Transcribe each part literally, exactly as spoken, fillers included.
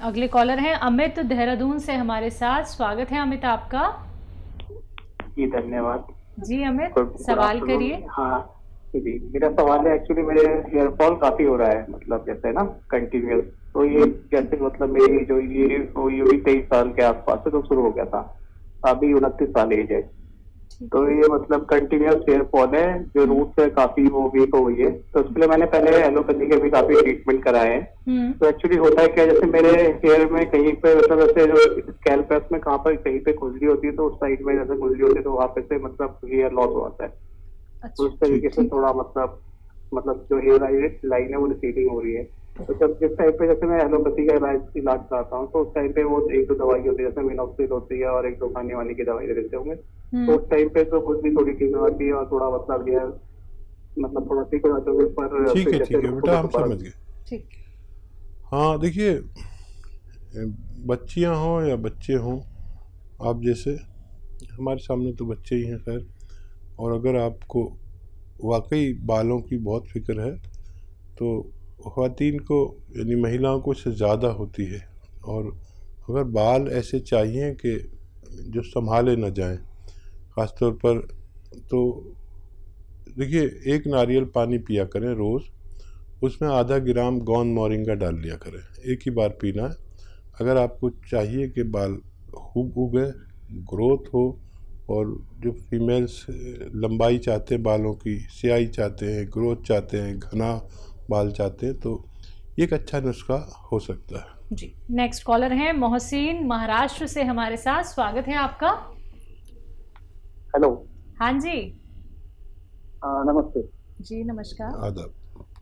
अगले कॉलर हैं अमित देहरादून से हमारे साथ। स्वागत है अमित आपका। जी धन्यवाद। जी अमित, सवाल करिए। हाँ जी, मेरा सवाल है एक्चुअली मेरे हेयर फॉल काफी हो रहा है, मतलब जैसे ना कंटिन्यूअस। तो ये जैसे मतलब मेरी जो ये ये भी तेईस साल के आसपास से तो शुरू हो गया था, अभी उनतीस साल एज है। तो ये मतलब कंटिन्यूअस हेयर फॉल है, जो रूट है काफी वो वीक हो गई है। तो उसके लिए मैंने पहले एलोपैथी के भी काफी ट्रीटमेंट कराए हैं। तो एक्चुअली होता है क्या, जैसे मेरे हेयर में कहीं पे मतलब ऐसे जो स्कैल्प में कहाँ पर कहीं पे खुजली होती है, तो उस साइड में जैसे खुजली होती है तो वहाँ पे से मतलब हेयर लॉस हो जाता है। तो उस तरीके से थोड़ा मतलब मतलब जो हेयर लाइन है वो रिसीडिंग हो रही है। तो जब जिस टाइप पे जैसे मैं एलोपैथी का इलाज इलाज कराता हूँ, तो उस टाइम पे वो एक दो दवाई होती है, जैसे मिनॉक्सिल होती है और एक दो खाने वाली की दवाई दे देते होंगे। तो उस टाइम पे तो कुछ भी थोड़ी ठीक आती है और थोड़ा मतलब हेयर मतलब थोड़ा ठीक हो जाता है। पर ठीक है ठीक है बेटा, हम समझ गए। ठीक। हाँ देखिए, बच्चियाँ हों या बच्चे हों, आप जैसे हमारे सामने तो बच्चे ही हैं खैर, और अगर आपको वाकई बालों की बहुत फिक्र है तो ख़वातीन को यानी महिलाओं को इससे ज़्यादा होती है। और अगर बाल ऐसे चाहिए कि जो संभाले न जाएं, ख़ास तौर पर, तो देखिए एक नारियल पानी पिया करें रोज़, उसमें आधा ग्राम गोंद मोरिंगा डाल लिया करें, एक ही बार पीना है। अगर आपको चाहिए कि बाल खूब उगे, ग्रोथ हो, और जो फीमेल्स लंबाई चाहते हैं बालों की, सियाई चाहते हैं, ग्रोथ चाहते हैं, घना बाल चाहते हैं, तो ये एक अच्छा नुस्खा हो सकता है जी। नेक्स्ट कॉलर हैं मोहसिन महाराष्ट्र से हमारे साथ। स्वागत है आपका। हेलो। हाँ जी। आ, नमस्ते जी नमस्कार। आदाब।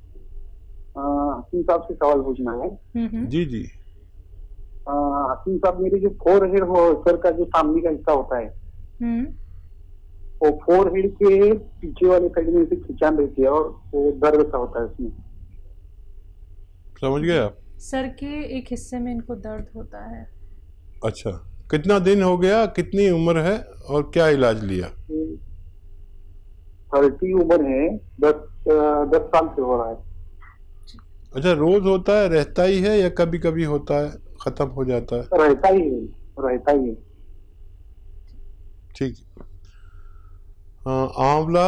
हकीम साहब से सवाल पूछना है। जी जी। हकीम साहब, मेरी जो फोर हेड हो सर का जो सामने का हिस्सा होता है, वो फोर हेड के पीछे वाले साइड में से खिंचान रहती है और वो दर्द सा होता है उसमें। समझ गए आप? सर के एक हिस्से में इनको दर्द होता है। अच्छा, कितना दिन हो गया, कितनी उम्र है और क्या इलाज लिया? थर्टी उम्र है, दस दस साल से हो रहा है। अच्छा, रोज होता है, रहता ही है, या कभी कभी होता है खत्म हो जाता है? रहता ही है, रहता ही है। ठीक। हाँ, आंवला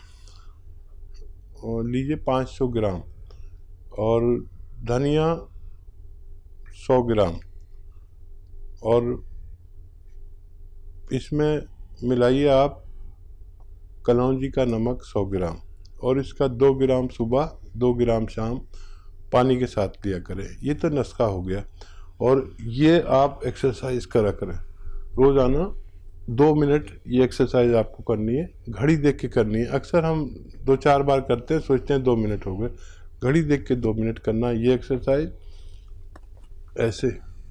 लीजिए पाँच सौ ग्राम, और धनिया सौ ग्राम, और इसमें मिलाइए आप कलौंजी का नमक सौ ग्राम, और इसका दो ग्राम सुबह, दो ग्राम शाम पानी के साथ लिया करें। ये तो नुस्खा हो गया। और ये आप एक्सरसाइज करा करें रोज़ाना, दो मिनट ये एक्सरसाइज आपको करनी है, घड़ी देख के करनी है। अक्सर हम दो चार बार करते हैं, सोचते हैं दो मिनट हो गए, घड़ी देख के दो मिनट करना है ये एक्सरसाइज। ऐसे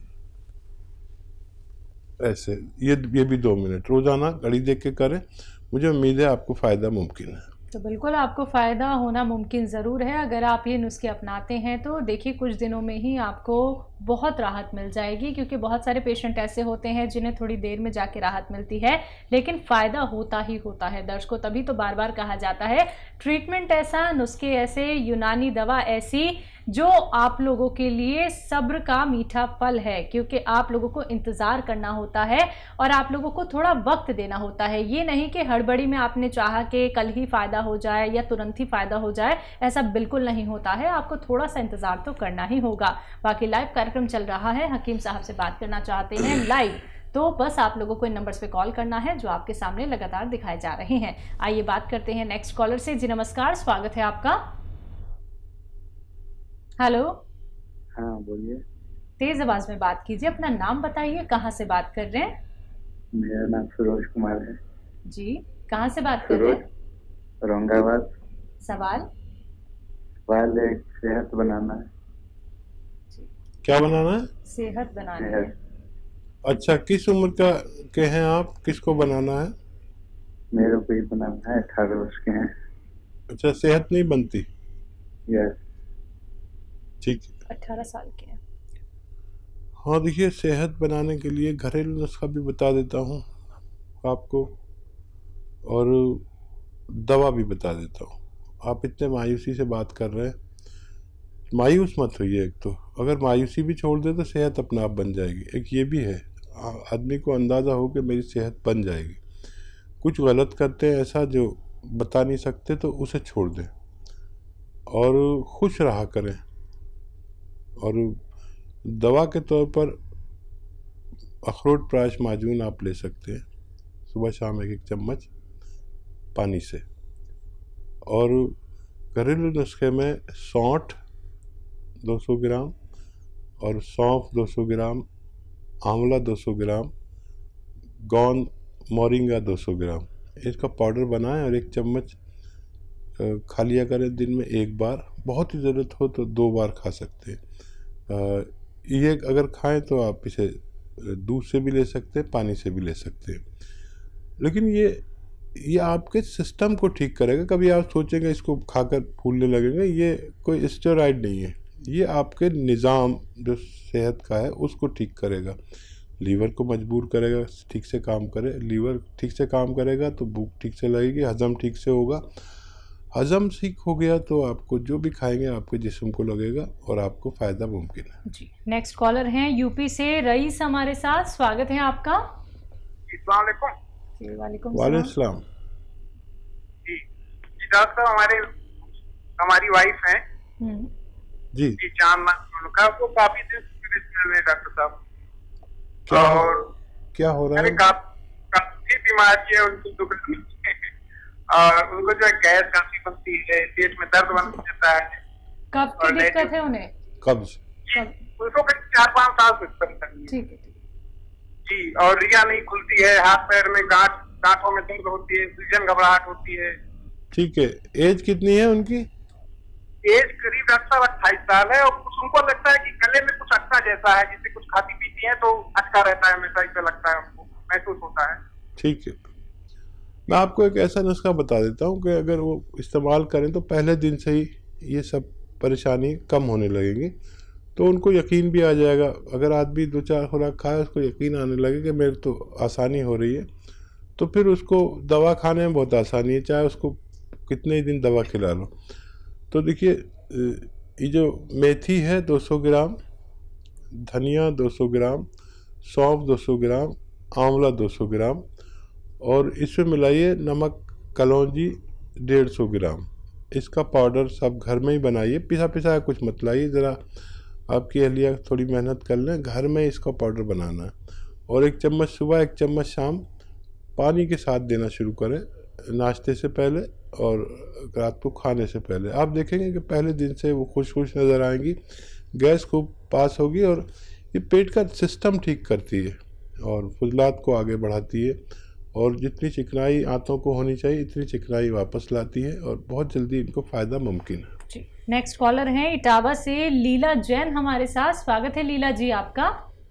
ऐसे ये ये भी दो मिनट रोज़ाना घड़ी देख के करें। मुझे उम्मीद है आपको फ़ायदा मुमकिन है। तो बिल्कुल आपको फ़ायदा होना मुमकिन ज़रूर है। अगर आप ये नुस्खे अपनाते हैं तो देखिए कुछ दिनों में ही आपको बहुत राहत मिल जाएगी, क्योंकि बहुत सारे पेशेंट ऐसे होते हैं जिन्हें थोड़ी देर में जाके राहत मिलती है, लेकिन फ़ायदा होता ही होता है दर्शकों। तभी तो बार बार कहा जाता है ट्रीटमेंट ऐसा, नुस्खे ऐसे, यूनानी दवा ऐसी, जो आप लोगों के लिए सब्र का मीठा फल है, क्योंकि आप लोगों को इंतज़ार करना होता है और आप लोगों को थोड़ा वक्त देना होता है। ये नहीं कि हड़बड़ी में आपने चाहा कि कल ही फ़ायदा हो जाए या तुरंत ही फ़ायदा हो जाए, ऐसा बिल्कुल नहीं होता है। आपको थोड़ा सा इंतज़ार तो करना ही होगा। बाकी लाइव कार्यक्रम चल रहा है, हकीम साहब से बात करना चाहते हैं लाइव, तो बस आप लोगों को इन नंबर्स पे कॉल करना है जो आपके सामने लगातार दिखाए जा रहे हैं। आइए बात करते हैं नेक्स्ट कॉलर से। जी नमस्कार, स्वागत है आपका। हेलो। हाँ बोलिए। तेज आवाज में बात कीजिए, अपना नाम बताइए, कहाँ से बात कर रहे हैं? मेरा नाम सूरज कुमार है। जी, कहाँ से बात कर रहे हैं? औरंगाबाद। सवाल? सवाल एक सेहत बनाना है। क्या बनाना है? सेहत बनानी है। अच्छा, किस उम्र का के हैं आप, किसको बनाना है? मेरे को ही बनाना है, अठारह वर्ष के हैं। अच्छा, सेहत नहीं बनती? यस। ठीक। अठारह साल के हैं। हाँ देखिए, सेहत बनाने के लिए घरेलू नुस्खा भी बता देता हूँ आपको, और दवा भी बता देता हूँ। आप इतने मायूसी से बात कर रहे हैं, मायूस मत होइए। एक तो अगर मायूसी भी छोड़ दे तो सेहत अपने आप बन जाएगी। एक ये भी है, आदमी को अंदाज़ा हो कि मेरी सेहत बन जाएगी। कुछ गलत करते हैं ऐसा जो बता नहीं सकते, तो उसे छोड़ दें और खुश रहा करें। और दवा के तौर पर अखरोट प्राश माजून आप ले सकते हैं, सुबह शाम एक एक चम्मच पानी से। और घरेलू नुस्खे में सौंठ दो सौ ग्राम और सौंफ दो सौ ग्राम, आंवला दो सौ ग्राम, गोंद मोरिंगा दो सौ ग्राम, इसका पाउडर बनाएं और एक चम्मच खा लिया करें दिन में एक बार। बहुत ही ज़रूरत हो तो दो बार खा सकते हैं। ये अगर खाएं तो आप इसे दूध से भी ले सकते हैं, पानी से भी ले सकते हैं। लेकिन ये ये आपके सिस्टम को ठीक करेगा। कभी आप सोचेंगे इसको खाकर फूलने लगेंगे, ये कोई स्टेरॉइड नहीं है। ये आपके निज़ाम जो सेहत का है उसको ठीक करेगा, लीवर को मजबूर करेगा ठीक से काम करे। लीवर ठीक से काम करेगा तो भूख ठीक से लगेगी, हज़म ठीक से होगा। हज़म ठीक हो गया तो आपको जो भी खाएंगे आपके जिस्म को लगेगा और आपको फ़ायदा मुमकिन है। जी, नेक्स्ट कॉलर हैं यूपी से रईस हमारे साथ, स्वागत है आपका। अस्सलाम वालेकुम। जी वालेकुम सलाम। जी जी डॉक्टर साहब, हमारे हमारी वाइफ हैं जी जी चांद उनका वो काफी दिन से डॉक्टर साहब। क्या और क्या हो रहा है? काफी बीमारी है उनको, और उनको जो है गैस काफी बनती है, पेट में दर्द बन जाता है। कब की दिक्कत है उन्हें? कब्ज। उनको चार पाँच साल से परेशानी है। ठीक है जी, और रिया नहीं खुलती है, हाथ पैर में गांठ गांठों में दर्द होती है, सूजन घबराहट होती है। ठीक है, एज कितनी है उनकी? एज करीब डॉक्टर साहब अट्ठाईस साल है, और कुछ उनको लगता है कि गले में कुछ अटका जैसा है, जिससे कुछ खाती पीती है तो अटका रहता है, हमेशा ऐसा लगता है, उनको महसूस होता है। ठीक है, मैं आपको एक ऐसा नुस्खा बता देता हूँ कि अगर वो इस्तेमाल करें तो पहले दिन से ही ये सब परेशानी कम होने लगेंगी, तो उनको यकीन भी आ जाएगा। अगर आदमी दो चार खुराक खाए उसको यकीन आने लगे कि मेरे तो आसानी हो रही है, तो फिर उसको दवा खाने में बहुत आसानी है, चाहे उसको कितने ही दिन दवा खिला लो। तो देखिए, ये जो मेथी है दो सौ ग्राम, धनिया दो सौ ग्राम, सौंफ दो सौ ग्राम, आंवला दो सौ ग्राम, और इसमें मिलाइए नमक कलौंजी डेढ़ सौ ग्राम। इसका पाउडर सब घर में ही बनाइए, पिसा पिसा कुछ मत लाइए। ज़रा आपकी अहलिया थोड़ी मेहनत कर लें, घर में इसका पाउडर बनाना है। और एक चम्मच सुबह एक चम्मच शाम पानी के साथ देना शुरू करें, नाश्ते से पहले और रात को खाने से पहले। आप देखेंगे कि पहले दिन से वो खुश खुश नज़र आएंगी, गैस खूब पास होगी, और ये पेट का सिस्टम ठीक करती है और फुजलात को आगे बढ़ाती है, और जितनी चिकनाई आंतों को होनी चाहिए इतनी चिकनाई वापस लाती है, और बहुत जल्दी इनको फ़ायदा मुमकिन है। जी, नेक्स्ट कॉलर हैं इटावा से लीला जैन हमारे साथ, स्वागत है लीला जी आपका।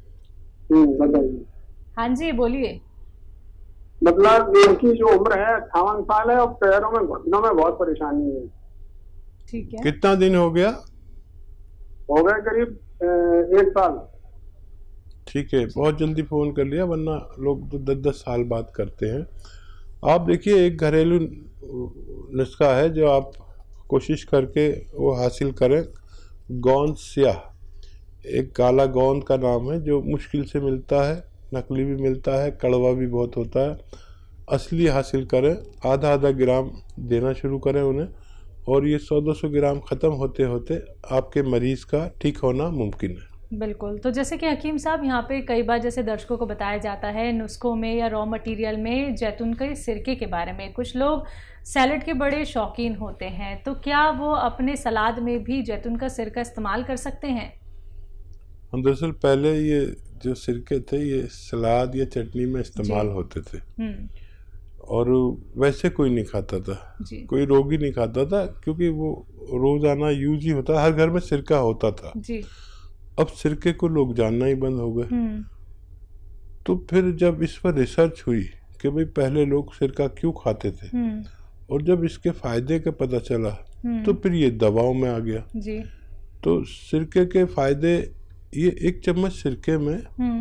हाँ जी बोलिए। मतलब इनकी जो उम्र है अट्ठावन साल है और पैरों में घुटनों में बहुत परेशानी है। ठीक है, कितना दिन हो गया? हो गया करीब एक साल। ठीक है, बहुत जल्दी फ़ोन कर लिया, वरना लोग तो दस दस साल बात करते हैं। आप देखिए, एक घरेलू नुस्खा है जो आप कोशिश करके वो हासिल करें। गोंद स्याह, एक काला गोंद का नाम है जो मुश्किल से मिलता है, नकली भी मिलता है, कड़वा भी बहुत होता है। असली हासिल करें, आधा आधा ग्राम देना शुरू करें उन्हें, और ये सौ दो सौ ग्राम ख़त्म होते होते आपके मरीज़ का ठीक होना मुमकिन है। बिल्कुल। तो जैसे कि हकीम साहब यहाँ पे कई बार जैसे दर्शकों को बताया जाता है नुस्खों में या रॉ मटेरियल में जैतून के सिरके के बारे में, कुछ लोग सैलड के बड़े शौकीन होते हैं, तो क्या वो अपने सलाद में भी जैतून का सिरका इस्तेमाल कर सकते हैं? दरअसल पहले ये जो सिरके थे ये सलाद या चटनी में इस्तेमाल होते थे, और वैसे कोई नहीं खाता था, कोई रोगी नहीं खाता था, क्योंकि वो रोज़ाना यूज ही होता, हर घर में सिरका होता था जी। अब सिरके को लोग जानना ही बंद हो गए। तो फिर जब इस पर रिसर्च हुई कि भाई पहले लोग सिरका क्यों खाते थे, और जब इसके फायदे का पता चला तो फिर ये दवाओं में आ गया जी। तो सिरके के फायदे, ये एक चम्मच सिरके में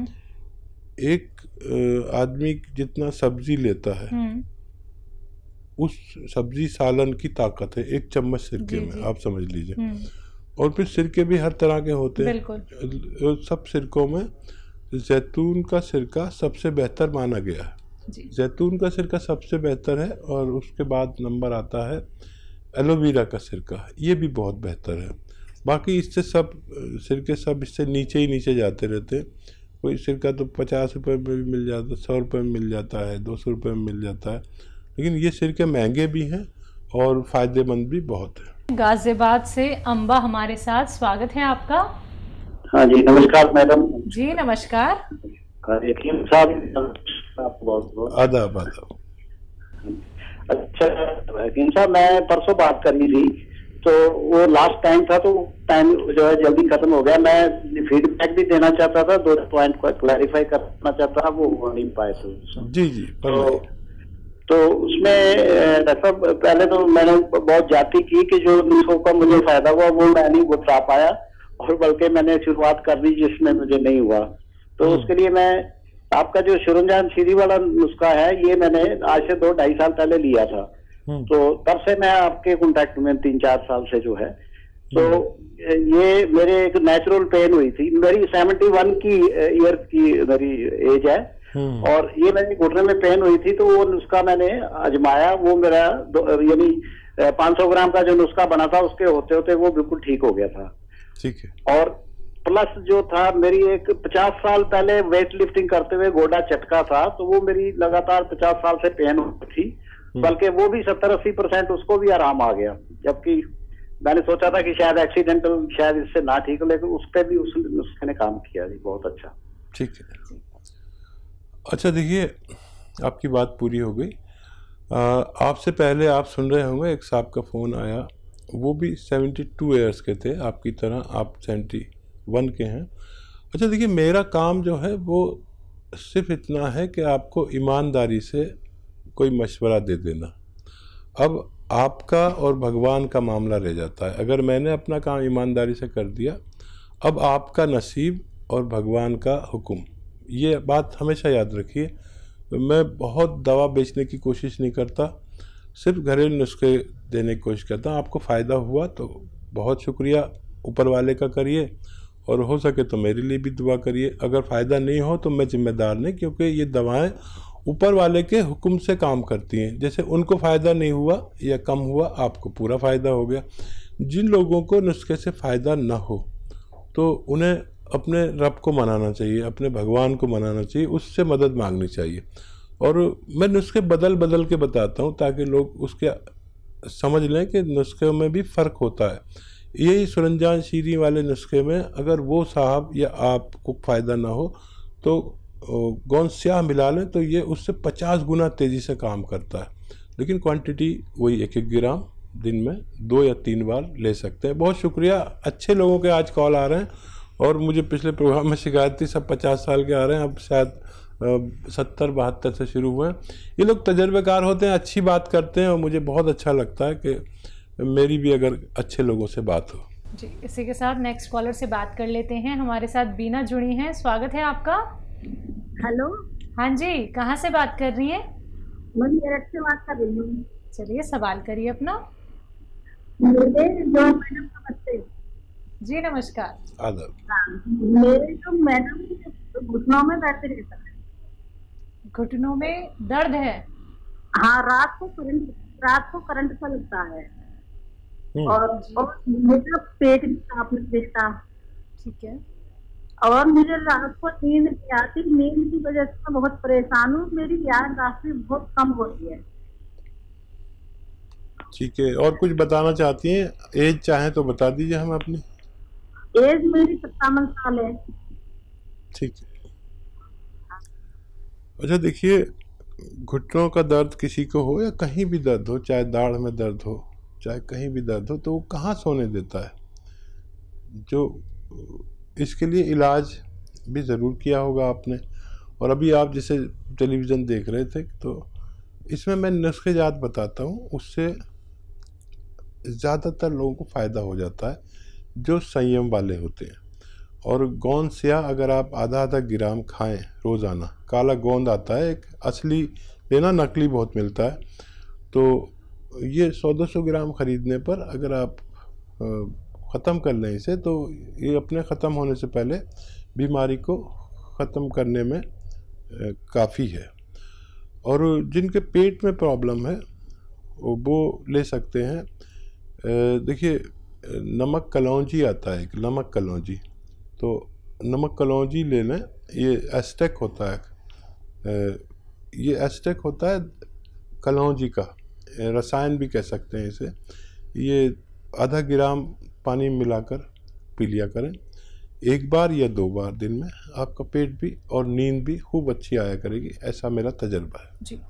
एक आदमी जितना सब्जी लेता है उस सब्जी सालन की ताकत है एक चम्मच सिरके में, आप समझ लीजिए। और फिर सिरके भी हर तरह के होते हैं। बिल्कुल। सब सिरकों में जैतून का सिरका सबसे बेहतर माना गया है। जैतून का सिरका सबसे बेहतर है और उसके बाद नंबर आता है एलोवेरा का सिरका, ये भी बहुत बेहतर है। बाकी इससे सब सिरके सब इससे नीचे ही नीचे जाते रहते हैं। कोई सिरका तो पचास रुपये में भी मिल जाता है, सौ रुपये में मिल जाता है, दो सौ रुपये में मिल जाता है, लेकिन ये सिरके महंगे भी हैं और फ़ायदेमंद भी बहुत है। गाजियाबाद से अम्बा हमारे साथ, स्वागत है आपका। हाँ जी, नमस्कार मैडम। जी नमस्कार। यकीन साहब आपको बहुत बहुत आदाब आदाब। अच्छा यकीन साहब, मैं परसों बात करनी थी तो वो लास्ट टाइम था तो टाइम जो है जल्दी खत्म हो गया। मैं फीडबैक भी देना चाहता था, दो पॉइंट को क्लैरिफाई करना चाहता था, वो हो नहीं पाए थे। जी जी तो, तो उसमें डॉक्टर साहब पहले तो मैंने बहुत जाती की कि जो नुस्खों का मुझे फायदा हुआ वो मैं नहीं बता पाया, और बल्कि मैंने शुरुआत कर दी जिसमें मुझे नहीं हुआ। तो उसके लिए मैं आपका जो शुरंजान सीरी वाला नुस्खा है ये मैंने आज से दो ढाई साल पहले लिया था, तो तब से मैं आपके कांटेक्ट में तीन चार साल से जो है। तो ये मेरे एक नेचुरल पेन हुई थी, मेरी सेवेंटी वन की ईयर की मेरी एज है, और ये मेरे घुटने में पेन हुई थी तो वो नुस्खा मैंने आजमाया, वो मेरा यानी पाँच सौ ग्राम का जो नुस्खा बना था उसके होते होते वो बिल्कुल ठीक हो गया था। ठीक है। और प्लस जो था मेरी एक पचास साल पहले वेट लिफ्टिंग करते हुए गोडा चटका था, तो वो मेरी लगातार पचास साल से पेन होती थी, बल्कि वो भी सत्तर अस्सी परसेंट उसको भी आराम आ गया। जबकि मैंने सोचा था कि शायद एक्सीडेंटल शायद इससे ना ठीक हो, लेकिन उस पर भी उस नुस्खे ने काम किया जी, बहुत अच्छा। ठीक है। अच्छा देखिए, आपकी बात पूरी हो गई। आपसे पहले आप सुन रहे होंगे एक साहब का फ़ोन आया, वो भी सेवेंटी टू ईयर्स के थे आपकी तरह, आप सेवेंटी वन के हैं। अच्छा देखिए, मेरा काम जो है वो सिर्फ इतना है कि आपको ईमानदारी से कोई मशवरा दे देना। अब आपका और भगवान का मामला रह जाता है। अगर मैंने अपना काम ईमानदारी से कर दिया, अब आपका नसीब और भगवान का हुक्म, ये बात हमेशा याद रखिए। मैं बहुत दवा बेचने की कोशिश नहीं करता, सिर्फ घरेलू नुस्खे देने की कोशिश करता हूँ। आपको फ़ायदा हुआ तो बहुत शुक्रिया ऊपर वाले का करिए, और हो सके तो मेरे लिए भी दुआ करिए। अगर फ़ायदा नहीं हो तो मैं जिम्मेदार नहीं, क्योंकि ये दवाएं ऊपर वाले के हुक्म से काम करती हैं। जैसे उनको फ़ायदा नहीं हुआ या कम हुआ, आपको पूरा फ़ायदा हो गया। जिन लोगों को नुस्खे से फ़ायदा ना हो तो उन्हें अपने रब को मनाना चाहिए, अपने भगवान को मनाना चाहिए, उससे मदद मांगनी चाहिए। और मैं नुस्खे बदल बदल के बताता हूँ ताकि लोग उसके समझ लें कि नुस्खे में भी फ़र्क होता है। यही सुरंजान शीरी वाले नुस्खे में अगर वो साहब या आपको फ़ायदा ना हो तो गोंद स्याह मिला लें, तो ये उससे पचास गुना तेज़ी से काम करता है। लेकिन क्वांटिटी वही एक एक ग्राम दिन में दो या तीन बार ले सकते हैं। बहुत शुक्रिया। अच्छे लोगों के आज कॉल आ रहे हैं, और मुझे पिछले प्रोग्राम में शिकायत थी सब पचास साल के आ रहे हैं, अब शायद सत्तर बहत्तर से शुरू हुए हैं। ये लोग तजर्बेकार होते हैं, अच्छी बात करते हैं, और मुझे बहुत अच्छा लगता है कि मेरी भी अगर अच्छे लोगों से बात हो। जी, इसी के साथ नेक्स्ट कॉलर से बात कर लेते हैं। हमारे साथ बीना जुड़ी हैं, स्वागत है आपका। हेलो। हाँ जी, कहाँ से बात कर रही हैं? मैं मेरठ से बात कर रही हूँ। चलिए सवाल करिए अपना। मेरे जो मैडम नमस्ते। जी नमस्कार। आदाब। मेरे जो मैडम घुटनों में दर्द रहता है। घुटनों में दर्द है? हाँ, रात को करंट रात को करंट सा लगता है, और, और मेरा पेट भी साफ नहीं दिखता। ठीक है। और मुझे रात को नींद नहीं आती, नींद की वजह से मैं बहुत परेशान हूँ, मेरी याददाश्त भी बहुत कम होती है। ठीक है, और कुछ बताना चाहती हैं? एज चाहे तो बता दीजिए हम अपनी। एज मेरी सत्तावन साल है। ठीक है। अच्छा देखिए, घुटनों का दर्द किसी को हो या कहीं भी दर्द हो, चाहे दाढ़ में दर्द हो, चाहे कहीं भी दर्द हो, तो वो कहाँ सोने देता है? जो इसके लिए इलाज भी ज़रूर किया होगा आपने, और अभी आप जैसे टेलीविज़न देख रहे थे, तो इसमें मैं नुस्खे जात बताता हूँ, उससे ज़्यादातर लोगों को फ़ायदा हो जाता है जो संयम वाले होते हैं। और गोंद स्याह अगर आप आधा आधा ग्राम खाएं रोज़ाना, काला गोंद आता है एक, असली लेना नकली बहुत मिलता है, तो ये सौ दो सौ ग्राम ख़रीदने पर अगर आप ख़त्म कर लें इसे तो ये अपने ख़त्म होने से पहले बीमारी को ख़त्म करने में काफ़ी है। और जिनके पेट में प्रॉब्लम है वो ले सकते हैं, देखिए नमक कलौंजी आता है, एक नमक कलौंजी, तो नमक कलौंजी ले लें। ये एस्टेक होता है, ये एस्टेक होता है कलौंजी का, रसायन भी कह सकते हैं इसे। ये आधा ग्राम पानी मिलाकर पी लिया करें एक बार या दो बार दिन में, आपका पेट भी और नींद भी खूब अच्छी आया करेगी, ऐसा मेरा तजर्बा है। जी।